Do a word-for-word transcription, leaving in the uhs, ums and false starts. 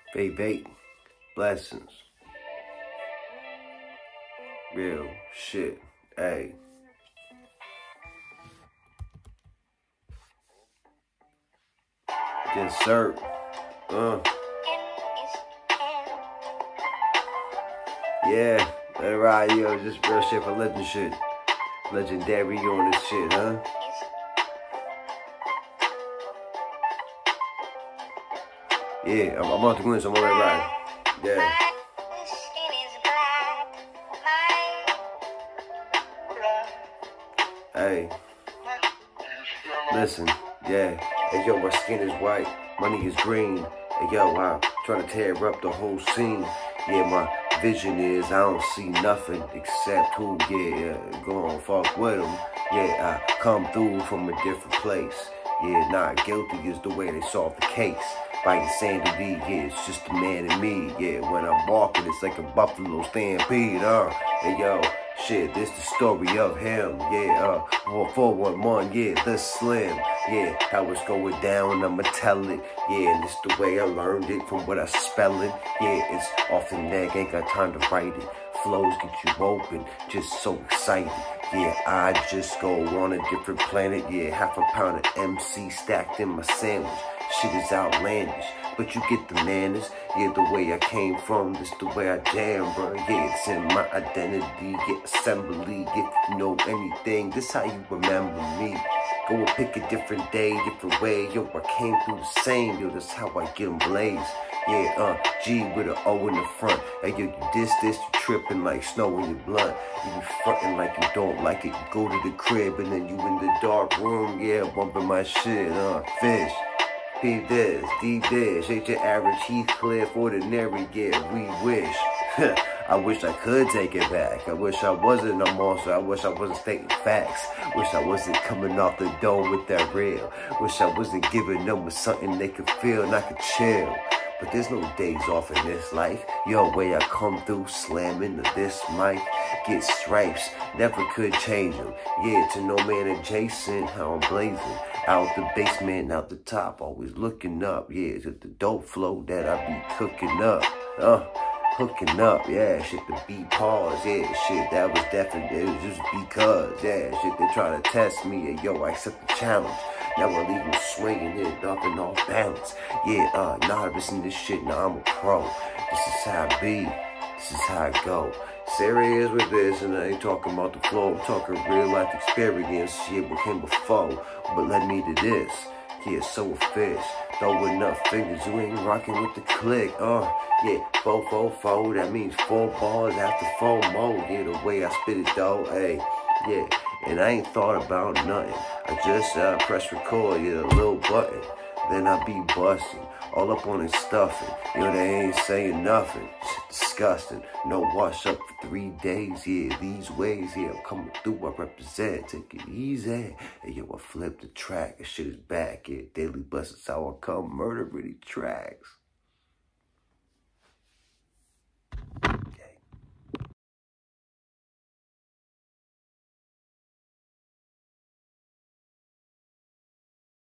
Fate, fate, blessings. Real shit. Hey. Yes, sir. Uh. Yeah. All right, yo. Just real shit for legend shit. Legendary on this shit, huh? Yeah, I'm, I'm on the glimpse. I'm on that ride. Yeah. Hey. Listen, yeah. Hey, yo, my skin is white. Money is green. Hey, yo, I'm trying to tear up the whole scene. Yeah, my vision is I don't see nothing except who, yeah, go on, fuck with them. Yeah, I come through from a different place. Yeah, not guilty is the way they solve the case. By insanity, yeah, it's just the man in me. Yeah, when I'm walking, it's like a buffalo stampede, uh. Hey, yo, shit, this the story of him. Yeah, uh, four one one, yeah, the Slim. Yeah, how it's going down, I'ma tell it. Yeah, and it's the way I learned it from what I spell it. Yeah, it's off the neck, ain't got time to write it. Flows get you open, just so excited. Yeah, I just go on a different planet. Yeah, half a pound of M C stacked in my sandwich. Shit is outlandish, but you get the manners. Yeah, the way I came from, this the way I jam, bro. Yeah, it's in my identity, yeah, assembly. If you know anything, this how you remember me. Go and pick a different day, different way. Yo, I came through the same, yo, that's how I get them blazed. Yeah, uh, G with an O in the front. Hey, yo, you diss this, you tripping like snow in your blood. You be fronting like you don't like it. You go to the crib and then you in the dark room, yeah, bumping my shit, uh, fish. P this, D this, ain't your average Heathcliff, ordinary, yeah, we wish. I wish I could take it back. I wish I wasn't a monster. I wish I wasn't stating facts. Wish I wasn't coming off the dome with that real. Wish I wasn't giving them with something they could feel and I could chill. But there's no days off in this life. Yo, way I come through slamming to this mic. Get stripes, never could change them. Yeah, to no man adjacent, how I'm blazing. Out the basement, out the top, always looking up. Yeah, it's the dope flow that I be cooking up. Uh, hooking up, yeah, shit, the beat pause, yeah, shit, that was definitely, it was just because, yeah, shit, they try to test me, and yo, I accept the challenge. Now I leave them swinging it up and off balance. Yeah, uh, novice in this shit, now I'm a pro. This is how I be, this is how I go. Serious with this, and I ain't talking about the flow, I'm talking real life experience, shit, what came before, but led me to this. Yeah, so a fish, throwing up fingers, you ain't rocking with the click, uh, yeah, four, four, four, that means four bars after four more, yeah, the way I spit it though, hey, yeah, and I ain't thought about nothing, I just, uh, press record, yeah, a little button, then I be busting, all up on his stuffing, you know, they ain't saying nothing, shit disgusting, no wash up for three days, yeah, these ways, yeah, I'm coming through, I represent, take it easy, hey, yo, I flip the track, this shit is back, yeah, Daily Blessings, how I come, murder really tracks.